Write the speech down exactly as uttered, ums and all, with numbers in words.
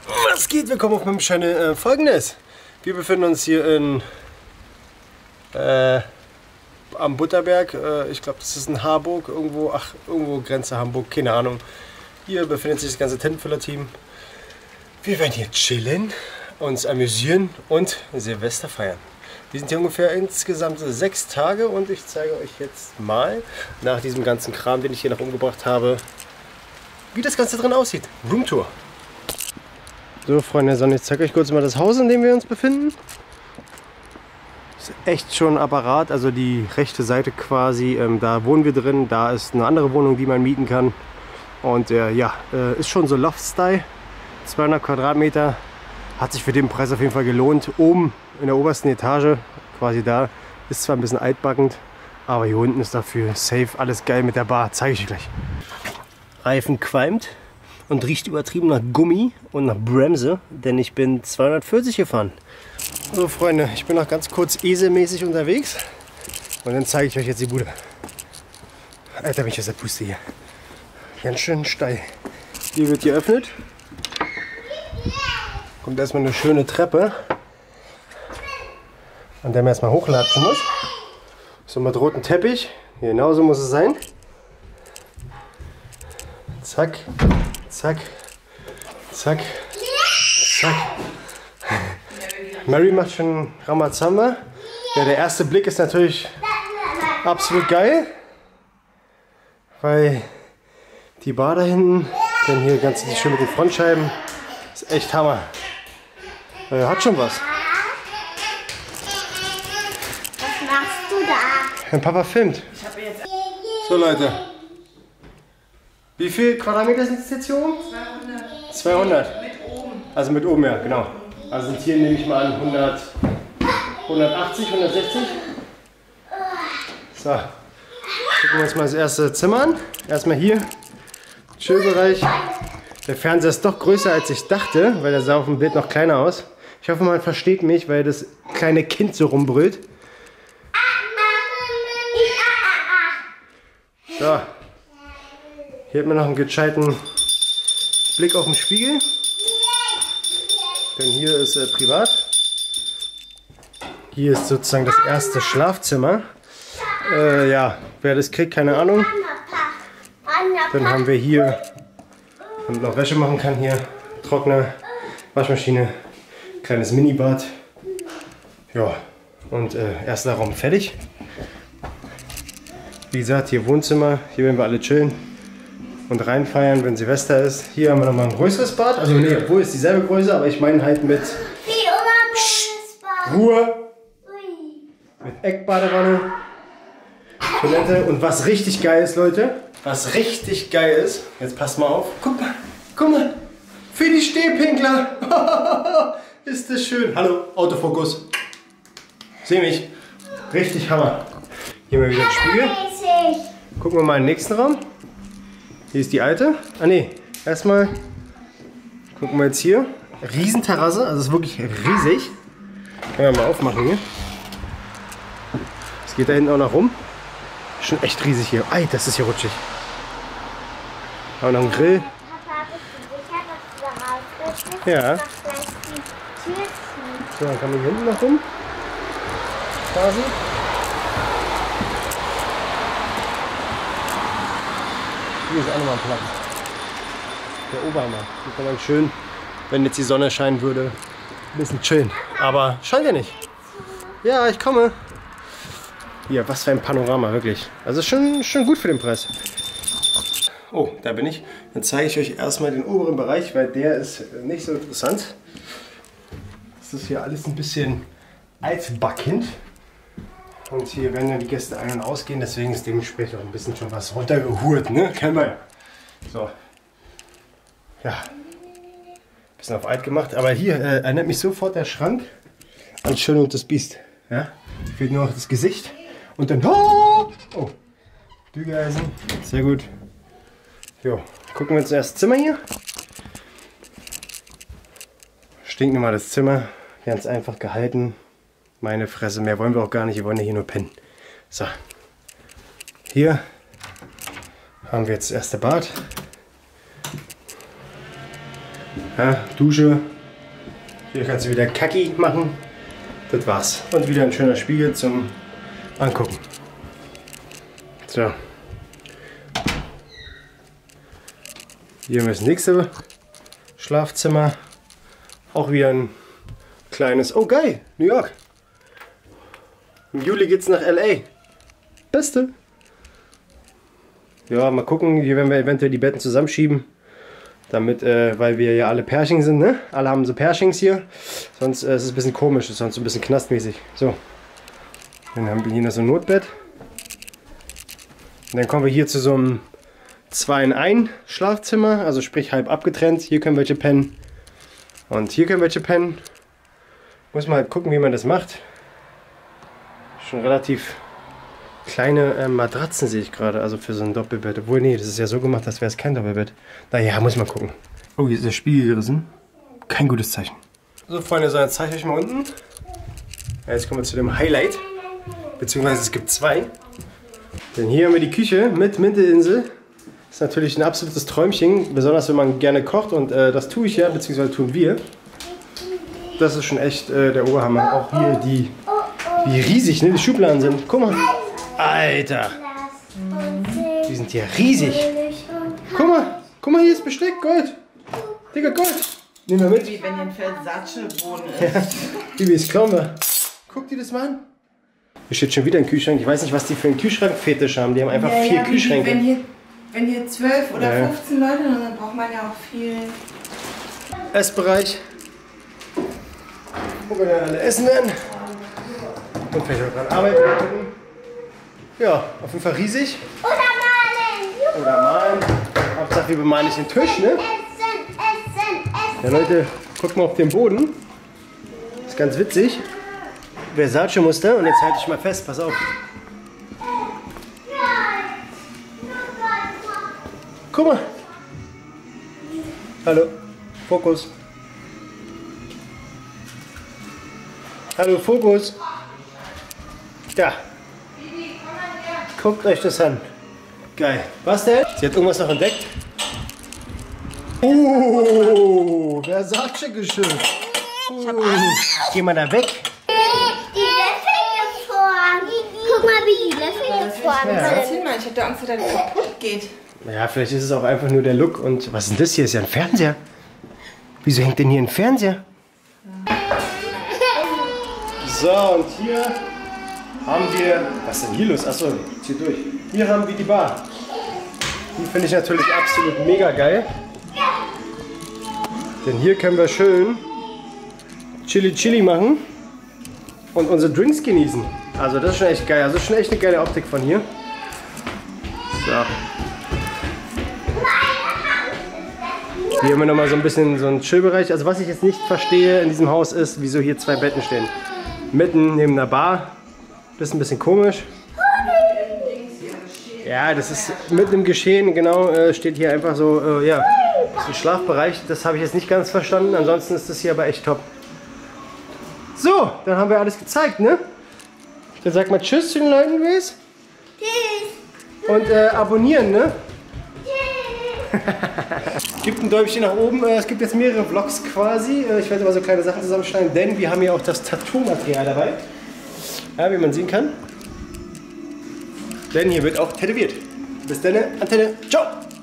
Was geht? Willkommen auf meinem Channel. Äh, Folgendes. Wir befinden uns hier in äh, am Butterberg. Äh, ich glaube, das ist in Harburg. Irgendwo, ach, irgendwo Grenze Hamburg, keine Ahnung. Hier befindet sich das ganze Tintenfüller-Team. Wir werden hier chillen, uns amüsieren und Silvester feiern. Wir sind hier ungefähr insgesamt sechs Tage und ich zeige euch jetzt mal, nach diesem ganzen Kram, den ich hier noch umgebracht habe, wie das Ganze drin aussieht. Roomtour. So, Freunde der Sonne, ich zeige euch kurz mal das Haus, in dem wir uns befinden. Ist echt schon ein Apparat, also die rechte Seite quasi, ähm, da wohnen wir drin, da ist eine andere Wohnung, die man mieten kann. Und äh, ja, äh, ist schon so Loft-Style, zweihundert Quadratmeter, hat sich für den Preis auf jeden Fall gelohnt. Oben in der obersten Etage, quasi da, ist zwar ein bisschen altbackend, aber hier unten ist dafür safe, alles geil mit der Bar, zeige ich euch gleich. Reifen qualmt und riecht übertrieben nach Gummi und nach Bremse, denn ich bin zweihundertvierzig gefahren. So Freunde, ich bin noch ganz kurz eselmäßig unterwegs und dann zeige ich euch jetzt die Bude. Alter, bin ich aus der Puste hier. Ganz schön steil. Die wird geöffnet. Kommt erstmal eine schöne Treppe, an der man erstmal hochlatschen muss. So mit rotem Teppich. Genauso muss es sein. Zack, zack, zack, zack. Mary macht schon Ramazamba. Ja, der erste Blick ist natürlich absolut geil, weil die Bar da hinten, dann hier ganz schön mit den Frontscheiben, ist echt Hammer. Er hat schon was. Was machst du da? Mein Papa filmt. So Leute. Wie viel Quadratmeter sind es jetzt hier oben? zweihundert. zweihundert. Mit oben. Also mit oben, ja, genau. Also sind hier, nehme ich mal an, hundert, hundertachtzig, hundertsechzig. So. Gucken wir uns mal das erste Zimmer an. Erstmal hier. Chillbereich. Der Fernseher ist doch größer als ich dachte, weil der sah auf dem Bild noch kleiner aus. Ich hoffe, man versteht mich, weil das kleine Kind so rumbrüllt. So. Hier hat man noch einen gescheiten Blick auf den Spiegel. Denn hier ist äh, privat. Hier ist sozusagen das erste Schlafzimmer. Äh, ja, wer das kriegt, keine Ahnung. Dann haben wir hier, damit man noch Wäsche machen kann, hier Trockner, Waschmaschine, kleines Minibad. Ja, und äh, erster Raum fertig. Wie gesagt, hier Wohnzimmer, hier werden wir alle chillen und reinfeiern, wenn Silvester ist. Hier haben wir nochmal ein größeres Bad. Also nee, obwohl ist dieselbe Größe, aber ich meine halt mit Ruhe, mit Eckbadewanne, Toilette. Und was richtig geil ist, Leute, was richtig geil ist, jetzt passt mal auf, guck mal, guck mal, für die Stehpinkler, ist das schön. Hallo, Autofokus, seh mich, richtig Hammer. Hier mal wieder ein Spiegel. Gucken wir mal in den nächsten Raum. Hier ist die alte. Ah ne, erstmal gucken wir jetzt hier. Riesenterrasse, also ist wirklich riesig. Können wir mal aufmachen hier. Es geht da hinten auch noch rum. Schon echt riesig hier. Ei, das ist hier rutschig. Haben wir noch einen Grill. Ja. So, dann kann man hier hinten noch rum. Quasi. Hier ist auch nochmal ein Platz. Der Oberhammer. Hier kann man schön, wenn jetzt die Sonne scheinen würde, ein bisschen chillen. Aber scheint ja nicht. Ja, ich komme. Hier, was für ein Panorama, wirklich. Also schon, schon gut für den Preis. Oh, da bin ich. Dann zeige ich euch erstmal den oberen Bereich, weil der ist nicht so interessant. Das ist hier alles ein bisschen altbackend. Und hier werden dann die Gäste ein- und ausgehen, deswegen ist dementsprechend auch ein bisschen schon was runtergehurt, ne? Kennen wir ja. So. Ja. Bisschen auf alt gemacht, aber hier äh, erinnert mich sofort der Schrank an Schön und das Biest. Ja? Fehlt nur noch das Gesicht. Und dann. Oh! Oh. Bügeleisen. Sehr gut. Jo. Gucken wir uns das Zimmer hier. Stinknormales Zimmer. Ganz einfach gehalten. Meine Fresse, mehr wollen wir auch gar nicht, wir wollen ja hier nur pennen. So, hier haben wir jetzt das erste Bad. Ja, Dusche. Hier kannst du wieder Kacki machen. Das war's. Und wieder ein schöner Spiegel zum Angucken. So. Hier haben wir das nächste Schlafzimmer. Auch wieder ein kleines. Oh geil, New York. Im Juli geht's nach L A. Beste. Ja, mal gucken. Hier werden wir eventuell die Betten zusammenschieben. Damit, äh, weil wir ja alle Pärchen sind, ne? Alle haben so Pärchens hier. Sonst äh, ist es ein bisschen komisch, ist sonst so ein bisschen knastmäßig. So. Dann haben wir hier noch so ein Notbett. Und dann kommen wir hier zu so einem zwei in eins Schlafzimmer, also sprich halb abgetrennt. Hier können welche pennen. Und hier können welche pennen. Muss man halt gucken, wie man das macht. Schon relativ kleine äh, Matratzen sehe ich gerade, also für so ein Doppelbett. Obwohl, nee, das ist ja so gemacht, als wäre es kein Doppelbett. Naja, muss man gucken. Oh, hier ist der Spiegel gerissen. Kein gutes Zeichen. So, Freunde, so, jetzt zeige ich euch mal unten. Ja, jetzt kommen wir zu dem Highlight. Beziehungsweise es gibt zwei. Denn hier haben wir die Küche mit Mintelinsel. Das ist natürlich ein absolutes Träumchen. Besonders wenn man gerne kocht. Und äh, das tue ich ja, beziehungsweise tun wir. Das ist schon echt äh, der Oberhammer. Auch hier die, wie riesig, ne, die Schubladen sind. Guck mal. Alter! Die sind ja riesig! Guck mal! Guck mal, hier ist Besteck, Gold! Digga, Gold! Nehmen wir mit! Wie wenn hier ein Versace-Boden ist. Ja, Bibi, das klauen wir. Guck dir das mal an! Hier steht schon wieder ein Kühlschrank. Ich weiß nicht, was die für einen Kühlschrankfetisch haben. Die haben einfach ja, vier ja, Kühlschränke. Wenn hier, wenn hier zwölf oder ja. fünfzehn Leute sind, dann braucht man ja auch viel. Essbereich. Wo wir dann alle essen werden. Und vielleicht auch dran arbeiten. Ja, auf jeden Fall riesig. Oder malen. Oder malen. Hauptsache, wir bemalen nicht den Tisch, ne? Essen, essen, essen. Ja, Leute, guckt mal auf den Boden. Das ist ganz witzig. Versace-Muster. Und jetzt halte ich mal fest, pass auf. Guck mal. Hallo. Fokus. Hallo, Fokus. Ja. Guckt euch das an. Geil. Was denn? Sie hat irgendwas noch entdeckt. Oh, Versace-Geschirr. Oh. Geh mal da weg. Die Löffelform. Guck mal, wie die Löffelform Ja. Erzähl sind. mal, ich hatte Angst, dass das kaputt geht. Ja, vielleicht ist es auch einfach nur der Look. Und was ist denn das hier? Ist ja ein Fernseher. Wieso hängt denn hier ein Fernseher? So, und hier haben wir... Was ist denn hier los? Achso, zieh durch. Hier haben wir die Bar. Die finde ich natürlich absolut mega geil. Denn hier können wir schön Chili Chili machen und unsere Drinks genießen. Also das ist schon echt geil. Also schon echt eine geile Optik von hier. So. Hier haben wir nochmal so ein bisschen so einen Chillbereich. Also was ich jetzt nicht verstehe in diesem Haus ist, wieso hier zwei Betten stehen. Mitten neben einer Bar. Das ist ein bisschen komisch. Ja, das ist mitten im Geschehen, genau, äh, steht hier einfach so, äh, ja, das ist ein Schlafbereich. Das habe ich jetzt nicht ganz verstanden. Ansonsten ist das hier aber echt top. So, dann haben wir alles gezeigt, ne? Dann sag mal Tschüss zu den Leuten, Luis. Tschüss. Und äh, abonnieren, ne? Gibt ein Däumchen nach oben. Es gibt jetzt mehrere Vlogs quasi. Ich werde aber so kleine Sachen zusammenschneiden, denn wir haben hier auch das Tattoo-Material dabei. Ja, wie man sehen kann. Denn hier wird auch tätowiert. Bis dann, Antenne. Ciao!